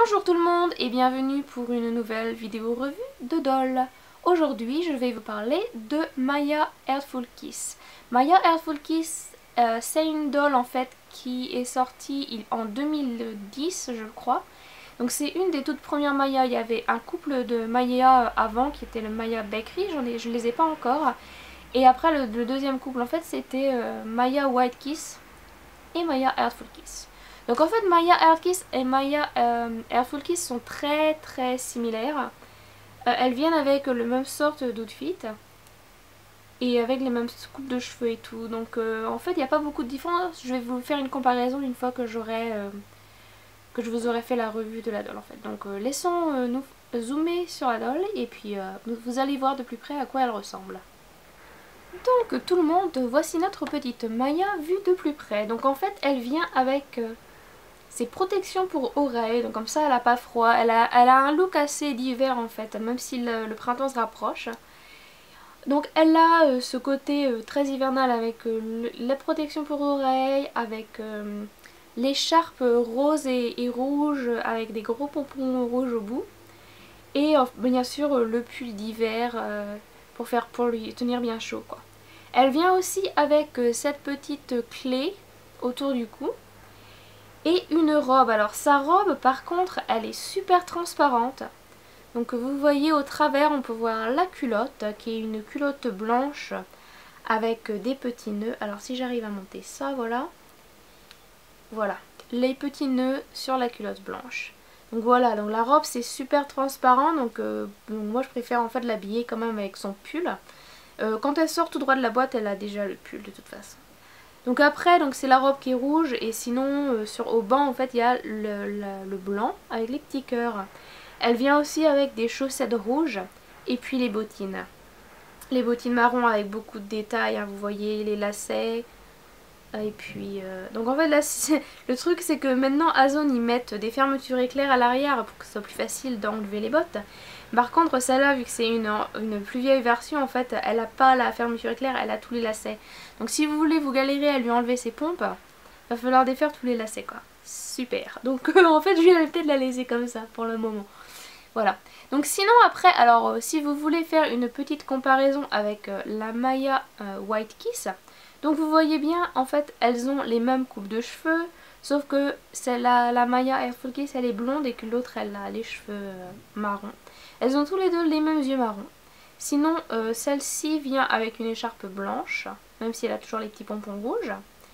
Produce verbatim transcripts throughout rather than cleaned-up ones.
Bonjour tout le monde et bienvenue pour une nouvelle vidéo revue de doll. Aujourd'hui je vais vous parler de Maya Heartful Kiss. Maya Heartful Kiss euh, c'est une doll en fait qui est sortie en deux mille dix je crois. Donc c'est une des toutes premières Maya. Il y avait un couple de Maya avant qui était le Maya Bakery, j'en ai, je ne les ai pas encore. Et après le, le deuxième couple en fait c'était euh, Maya White Kiss et Maya Heartful Kiss. Donc en fait Maya Heartful Kiss et Maya euh, Heartful Kiss sont très très similaires. Euh, elles viennent avec le même sorte d'outfit et avec les mêmes coupes de cheveux et tout. Donc euh, en fait il n'y a pas beaucoup de différence. Je vais vous faire une comparaison une fois que j'aurai euh, que je vous aurai fait la revue de la doll en fait. Donc euh, laissons euh, nous zoomer sur la doll et puis euh, vous allez voir de plus près à quoi elle ressemble. Donc tout le monde, voici notre petite Maya vue de plus près. Donc en fait elle vient avec euh, ses protections pour oreilles, donc comme ça elle n'a pas froid. Elle a, elle a un look assez d'hiver en fait, même si le, le printemps se rapproche. Donc elle a euh, ce côté euh, très hivernal avec euh, le, la protection pour oreilles, avec euh, l'écharpe rose et, et rouge avec des gros pompons rouges au bout. Et euh, bien sûr euh, le pull d'hiver euh, pour, faire, pour lui tenir bien chaud quoi. Elle vient aussi avec euh, cette petite clé autour du cou. Et une robe. Alors sa robe par contre elle est super transparente. Donc vous voyez au travers on peut voir la culotte qui est une culotte blanche avec des petits nœuds. Alors si j'arrive à monter ça, voilà. Voilà, les petits nœuds sur la culotte blanche. Donc voilà, donc la robe c'est super transparent. Donc, euh, donc moi je préfère en fait l'habiller quand même avec son pull. Euh, quand elle sort tout droit de la boîte elle a déjà le pull de toute façon. Donc après, donc c'est la robe qui est rouge et sinon euh, sur au banc en fait il y a le, le, le blanc avec les petits cœurs. Elle vient aussi avec des chaussettes rouges et puis les bottines. Les bottines marron avec beaucoup de détails, hein, vous voyez les lacets. Et puis euh, donc en fait là le truc c'est que maintenant Ozone ils mettent des fermetures éclairs à l'arrière pour que ce soit plus facile d'enlever les bottes. Par contre celle-là vu que c'est une, une plus vieille version en fait elle n'a pas la fermeture éclair, elle a tous les lacets. Donc si vous voulez vous galérer à lui enlever ses pompes, va falloir défaire tous les lacets quoi. Super. Donc euh, en fait je vais peut-être la laisser comme ça pour le moment. Voilà. Donc sinon après, alors euh, si vous voulez faire une petite comparaison avec euh, la Maya euh, White Kiss, donc vous voyez bien en fait elles ont les mêmes coupes de cheveux, sauf que la, la Maya Heartful Kiss elle est blonde et que l'autre elle a les cheveux euh, marrons. Elles ont tous les deux les mêmes yeux marrons. Sinon euh, celle-ci vient avec une écharpe blanche, même si elle a toujours les petits pompons rouges.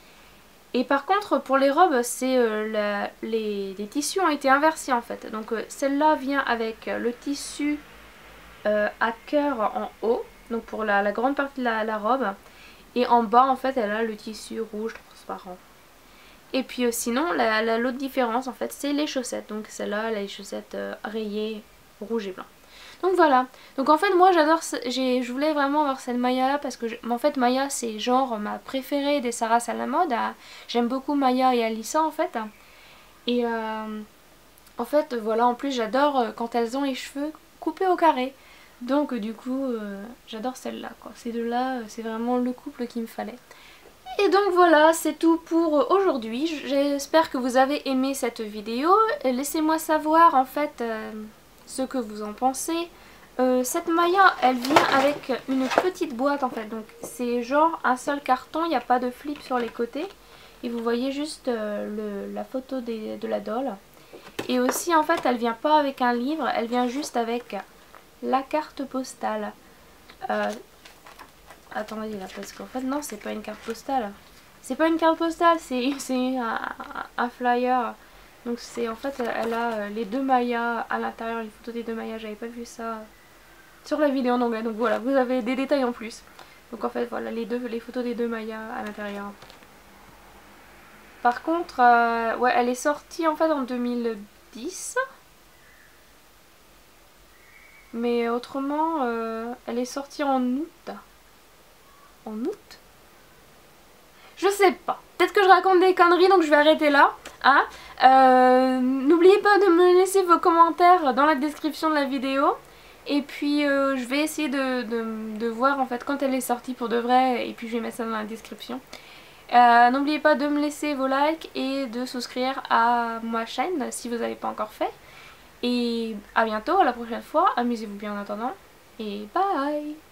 Et par contre pour les robes c'est euh, la, les, les tissus ont été inversés en fait. Donc euh, celle-là vient avec le tissu euh, à cœur en haut, donc pour la, la grande partie de la, la robe. Et en bas en fait elle a le tissu rouge transparent. Et puis euh, sinon la, la, l'autre différence en fait c'est les chaussettes. Donc celle-là elle a les chaussettes euh, rayées rouge et blanc. Donc voilà, donc en fait moi j'adore, je voulais vraiment avoir cette Maya là parce que je, en fait Maya c'est genre ma préférée des Sarah Salamode. J'aime beaucoup Maya et Alyssa en fait. Et euh, en fait voilà, en plus j'adore quand elles ont les cheveux coupés au carré. Donc du coup euh, j'adore celle-là quoi, ces deux là c'est vraiment le couple qu'il me fallait. Et donc voilà, c'est tout pour aujourd'hui. J'espère que vous avez aimé cette vidéo. Laissez-moi savoir en fait euh, ce que vous en pensez. Euh, cette Maya elle vient avec une petite boîte en fait, donc c'est genre un seul carton, il n'y a pas de flip sur les côtés. Et vous voyez juste euh, le, la photo des, de la doll. Et aussi en fait elle vient pas avec un livre, elle vient juste avec la carte postale. Euh, attendez là, parce qu'en fait non c'est pas une carte postale. C'est pas une carte postale, c'est un, un flyer. Donc c'est en fait elle a les deux Mayas à l'intérieur, une photo des deux Mayas, j'avais pas vu ça sur la vidéo en anglais. Donc voilà, vous avez des détails en plus. Donc en fait voilà les deux les photos des deux Mayas à l'intérieur. Par contre euh, ouais elle est sortie en fait en deux mille dix. Mais autrement euh, elle est sortie en août. En août? Je sais pas. Peut-être que je raconte des conneries donc je vais arrêter là. Hein euh, N'oubliez pas de me laisser vos commentaires dans la description de la vidéo. Et puis euh, je vais essayer de, de, de voir en fait quand elle est sortie pour de vrai. Et puis je vais mettre ça dans la description. Euh, N'oubliez pas de me laisser vos likes et de souscrire à ma chaîne si vous n'avez pas encore fait. Et à bientôt, à la prochaine fois. Amusez-vous bien en attendant. Et bye!